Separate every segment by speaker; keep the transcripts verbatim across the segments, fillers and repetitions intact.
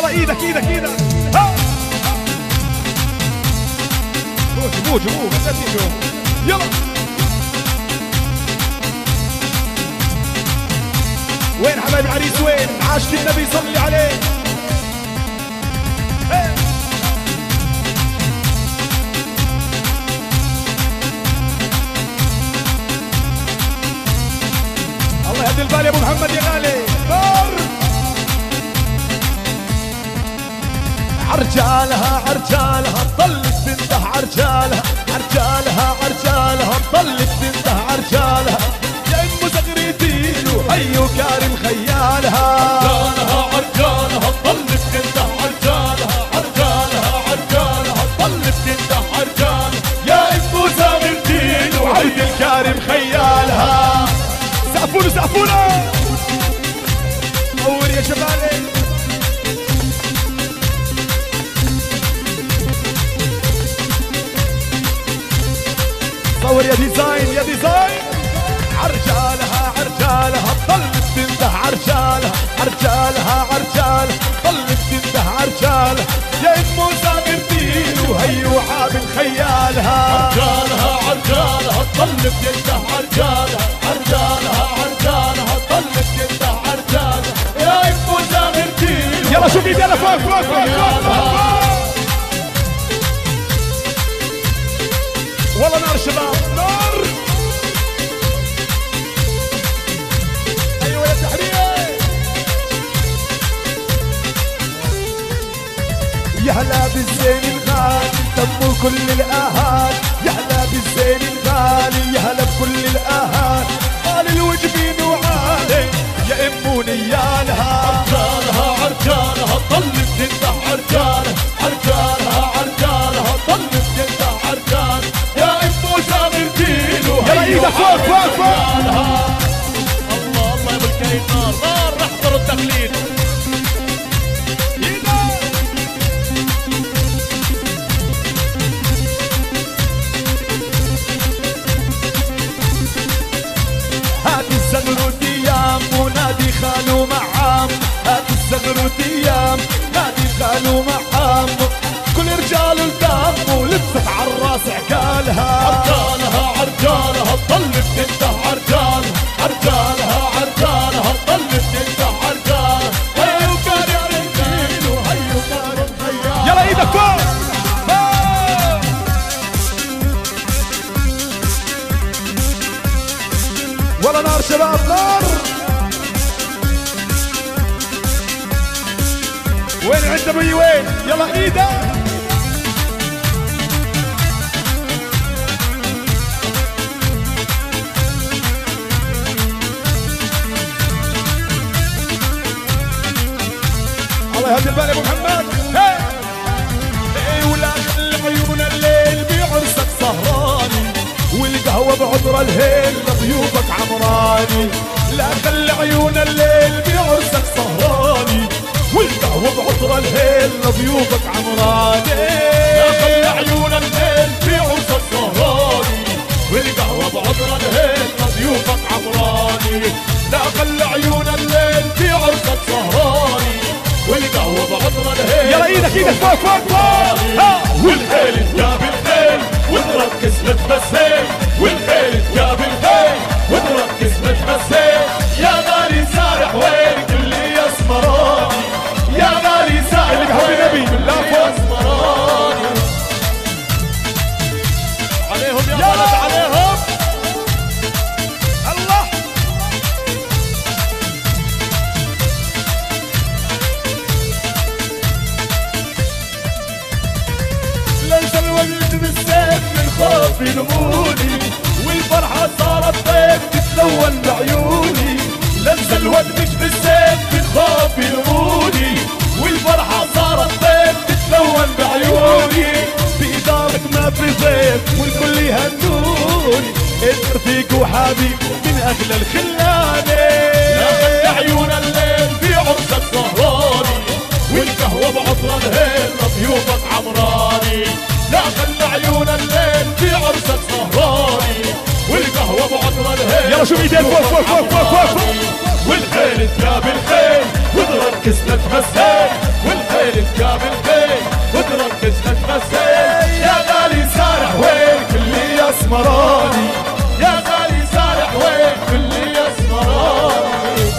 Speaker 1: ايدك ايدك ايدك ها جيبوه جيبوه جيبوه يلا. وين حبايب العريس وين؟ عاشق النبي صلي عليه. هي. الله يهدي البال يا ابو محمد يا غالي. نار
Speaker 2: عرجالها عرجالها طلت بنته عرجالها عرجالها عرجالها طلت بنته عرجالها يا ام زغريتين وحيو كارم خيالها.
Speaker 3: عرجالها عرجالها طلت بنته عرجالها عرجالها عرجالها طلت بنته عرجالها يا ام زغريتين
Speaker 2: وحيو الكارم خيالها.
Speaker 1: سقفوله سقفوله نور يا شبابي. صور يا ديزاين يا ديزاين.
Speaker 2: عرجالها عرجالها طلت بنته عرجالها عرجالها عرجالها طلت بنته عرجالها يا ام زغريتين وهيو عابد خيالها.
Speaker 3: عرجالها عرجالها طلت بنته عرجالها عرجالها عرجالها طلت بنته عرجالها يا ام زغريتين.
Speaker 1: يلا شوف ايدينا فوق فوق فوق فوق فوق. والله نار شباب نار.
Speaker 2: ايوه يا تحرير. يا هلا بالزين الغالي دموا كل الاهالي يا هلا بالزين الغالي يا هلا بكل الاهالي قال الوجبين وعالي يا ام نيالها.
Speaker 3: عرجالها عرجالها طلت بنته عرجالها عرجالها عرجالها طلت بنته عرجالها يا ام زغريتين
Speaker 1: يلا ايدك فوق فوق فوق.
Speaker 3: الله الله يا ابو الكريم. نار نار احضروا التقليد.
Speaker 2: هات الزغروت ايام ونادي خالو معام هات الزغروت ايام نادي خالو معام كل رجال الدم ولبست عالراس عقالها.
Speaker 3: عرجالها عرجالها طلت بنته عرجالها عرجالها عرجالها طلت بنته عرجالها هيو كارم خيال وهيو كارم خيال.
Speaker 1: يلا ايدك فوق. والله نار شباب نار. وين عند ابوي وين؟ يلا ايدك. الله يهدي البال يا ابو محمد.
Speaker 2: اي ولا خلي عيون الليل بعرسك سهراني والقهوه بعطر الهيل لضيوفك عمراني. لا خلي عيون الليل بعرسك سهراني والقهوه بعطر الهيل لضيوفك عمراني.
Speaker 3: لا خلي عيون الليل بعرسك سهراني والقهوه بعطر الهيل لضيوفك عمراني. لا خلي عيون الليل بعرسك سهراني والقهوه بعطر الهيل.
Speaker 1: يلا ايدك ايدك فوق فوق فوق. ها
Speaker 3: والخيل جاب الخيل ونركز نتمسك والخيل جاب الخيل ونركز نتمسك يا غالي سارح وين كل يا اسمراني يا غالي سارح وين كل يا اسمراني. عليهم يا ولد عليهم.
Speaker 1: الله
Speaker 3: ليس الوقت بالسيف من خوف يلموني والفرحة صارت طيف تتلون بعيوني. ليس الوقت مش بالسيف من خوف يلموني والفرحة صارت طيف تتلون بعيوني.
Speaker 2: بإدارك ما في ضيف والكل يهنوني الرفيق وحبيب من أغلى الخلاني.
Speaker 3: لا خلي عيون الليل في عرسك سهراني والقهوة بعطر الهيل لضيوفك عمراني. لا خلي عيون الليل في عرسك سهراني والقهوة بعطر الهيل.
Speaker 1: يلا شوف ايديك فوق فوق فوق فوق فوق.
Speaker 3: والخيل تجاب الخيل ونركز نتمسك والخيل والخيل تقابل خيل وتركز نتمثل يا غالي سارح وين كل يا اسمراني يا غالي سارح وين كل يا اسمراني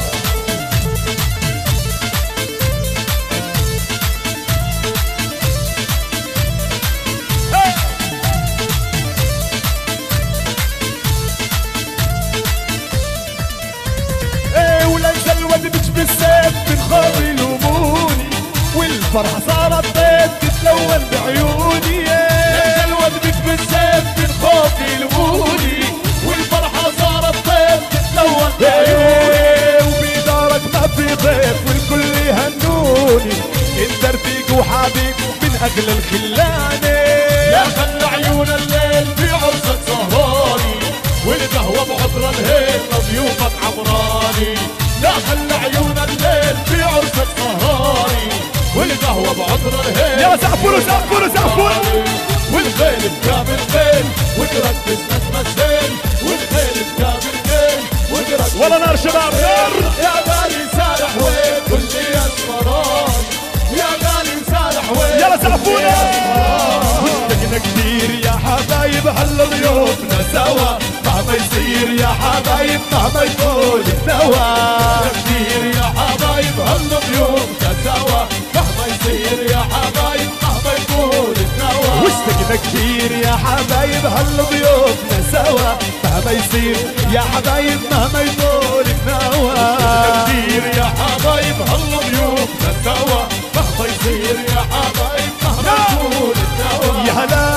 Speaker 2: ايه ولا الزلوة بتش بالسيف من خوف يلوموني والفرحة صارت طيف تتلون بعيوني
Speaker 3: لما الواد بالسيف من خوف يلوموني والفرحة صارت طيف تتلون بعيوني
Speaker 2: وبدارك ما في ضيف والكل يهنوني انت رفيق وحبيب من اغلى الخلاني
Speaker 3: يا خل عيون الليل في عرسك سهراني والقهوة بعطر الهيل لضيوفك عمراني يا خل عيون الليل في عرسك سهراني والقهوة بعطر الهيل
Speaker 2: يا سعفور سعفور سعفور
Speaker 3: والخيل تقابل خيل وتركز نتمثل والخيل تقابل خيل وتركز
Speaker 2: ولا نار شباب نار
Speaker 3: يا غالي سارح وين كل يا اسمراني يا غالي سارح وين
Speaker 2: يلا سعفونا واشتقنا كثير يا حبايب هلا ضيوفنا سوا مهما يصير يا حبايب مهما يكون النوا
Speaker 3: كثير يا حبايب هالضيوفنا سوا مهما يصير يا حبايب مهما يكون النوا
Speaker 2: واشتقنا كثير يا حبايب هلا ضيوفنا سوا مهما يصير يا حبايب مهما يطول النوا
Speaker 3: كثير يا حبايب هالضيوفنا سوا مهما يصير يا حبايب مهما يكون النوا
Speaker 2: يا هلا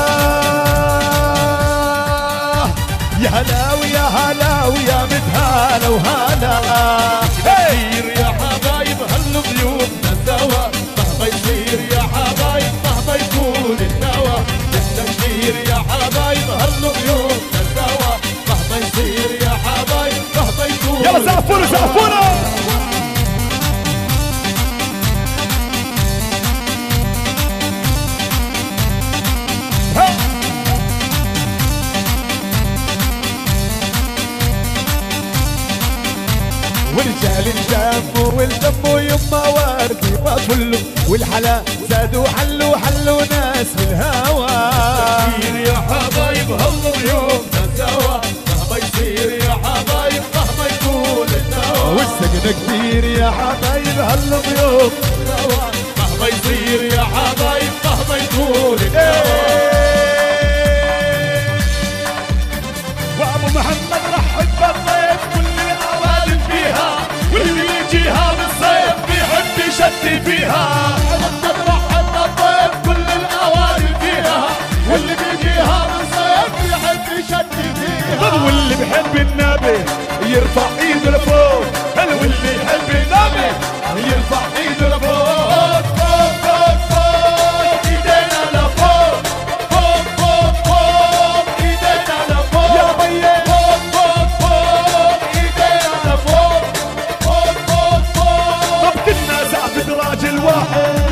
Speaker 2: يا هلا ويا هلا ويا متهلا وهلا
Speaker 3: كثير يا حبايب هالضيوفنا سوا مهما يصير يا حبايب مهما يكون النوا كثير يا حبايب هالضيوفنا سوا مهما يصير يا حبايب مهما يكون
Speaker 2: يلا سعفونا سعفونا ورجال الجنب والدم يما وردي وكله والحلا زادوا حلوا حلوا ناس بالهوى
Speaker 3: كثير يا حبايب هالضيوفنا سوا مهما يصير يا حبايب مهما يكون النوا
Speaker 2: والسجن كتير يا حبايب هالضيوف
Speaker 3: سوا مهما يصير يا حبايب مهما يكون النوا
Speaker 2: وابو محمد رحب بالضيف كل
Speaker 3: الأوادم فيها واللي يجيها بالصيف بيحب يشتي فيها محمد رحب بالضيف كل الأوادم فيها واللي بيجيها بالصيف بيحب يشتي فيها
Speaker 2: واللي بحب النبي يرفع ايده لفوق
Speaker 3: واللي يحب النبي يرفع ايده لفوق فوق فوق فوق ايدينا لفوق فوق فوق فوق ايدينا لفوق
Speaker 2: يا بيه
Speaker 3: فوق فوق فوق ايدينا لفوق فوق فوق فوق
Speaker 2: طب كنا زعفة راجل واحد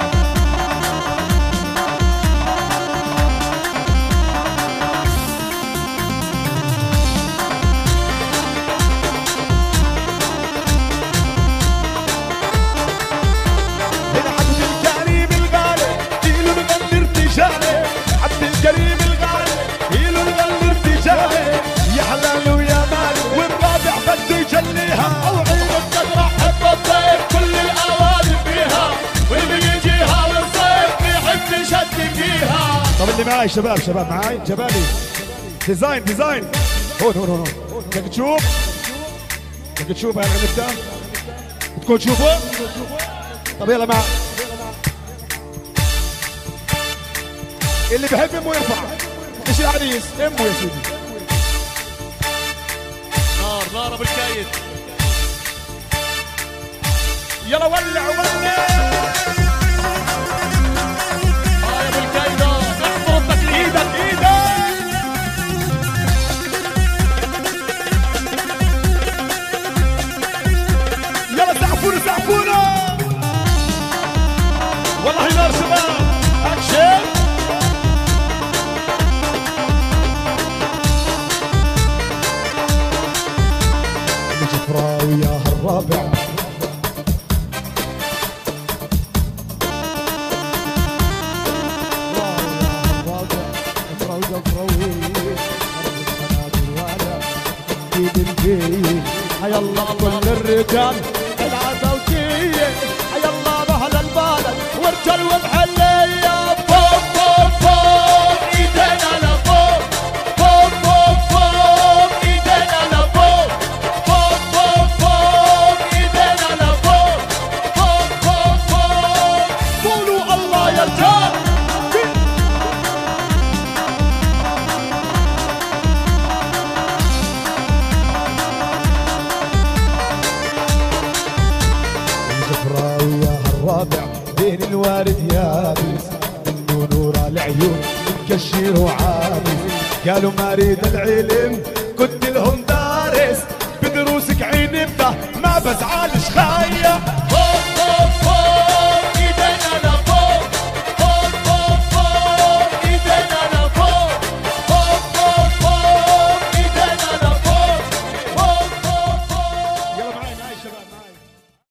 Speaker 2: هنا عبد الكريم الغالي يلو نغني ارتجالي عبد الكريم الغالي يلو نغني ارتجالي يا حلال ويا مالي والرابع بده يجليها
Speaker 3: وعينك ترحب بالضيف كل الاوادم فيها واللي بيجيها بالصيف بيحب يشتي فيها
Speaker 2: طب اللي معاي شباب شباب معاي جبالي ديزاين ديزاين هون هون هون هون بدك تشوف بدك تشوف هاي الغنبتة بتكون تشوفه طب يلا معك اللي بحب امه يرفع ايش العريس امه يا سيدي
Speaker 3: نار نار ابو الكايد
Speaker 2: يلا ولع ولع
Speaker 3: اه يا ابو الكايد احضر التكليف
Speaker 2: ايدك ايدك يلا سعفونا سعفونا والله نار شباب اكشن الجفراوي يا هالرابع العدوية حيا الله كل الرجال العدوية حيا الله بأهل البلد ورجال ومحلية
Speaker 3: فوق فوق فوق ايدينا لفوق فوق فوق فوق ايدينا لفوق فوق فوق فوق ايدينا لفوق فوق فوق فوق
Speaker 2: قولوا الله يا رجال الجفراوية الرابع بين الوارد يابس منه نور العيون مكشر وعابس قالوا ما اريد العلم كنت لهم دارس بدروسك عين بده ما بزعل